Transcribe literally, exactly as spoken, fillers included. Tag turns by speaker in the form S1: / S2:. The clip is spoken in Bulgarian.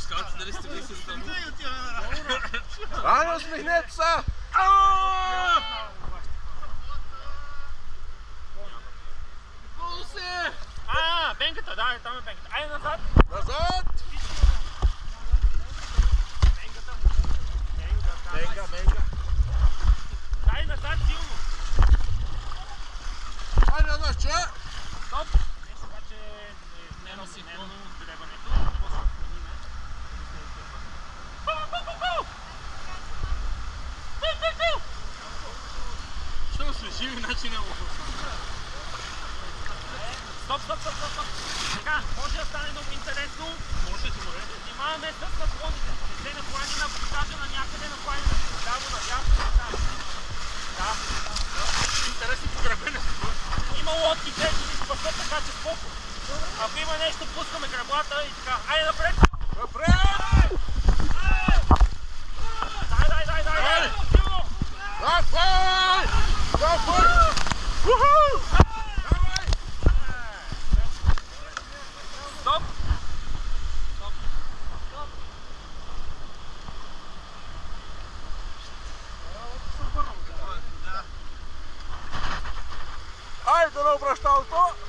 S1: пускалци, дали сте били с дъмо?
S2: Айде, усмихнете се!
S1: Пълно се!
S3: А, бенката, да, там е бенката. Айде назад!
S2: Назад!
S3: Бенката му. Бенката.
S2: Бенга, бенга.
S3: Дай назад силно.
S2: Айде, назад, че?
S3: Стоп! Нещо обаче не е носи пълно дребането. После отклониме.
S1: Що се живи, значи няма въпроса.
S3: Стоп, стоп, стоп, стоп, стоп. Така, може да стане много интересно.
S1: Може да добре.
S3: Внимаваме с наклоните. Не се наклани на покажа на някъде, наклани на ляво, надясно, така. Да.
S1: Интересно погребене.
S3: Има лодки, където ни спасат, така че споко. Ако има нещо, пускаме граблата и така. Айде напред!
S2: Напред!
S3: Дай, дай, дай, дай, дай! Силно!
S2: Давай! Давай! Уху! Давай!
S3: Стоп! Стоп!
S2: Айде на обращалото!